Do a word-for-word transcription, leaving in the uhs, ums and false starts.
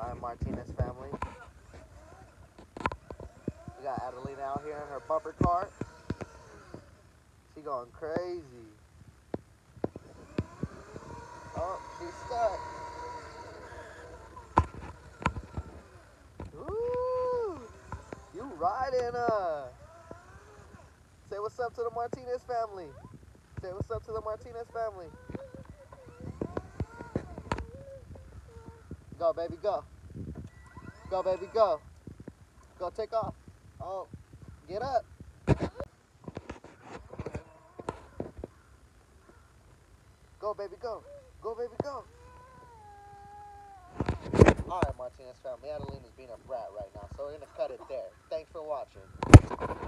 Alright, Martinez family. We got Adelina out here in her bumper cart. She going crazy. Oh, she's stuck. Woo! You riding, uh. Say what's up to the Martinez family. Say what's up to the Martinez family. Go, baby, go. Go, baby, go. Go, take off. Oh, get up. Go, baby, go. Go, baby, go. Alright, Martinez family. Adelina's being a brat right now, so we're going to cut it there. Thanks for watching.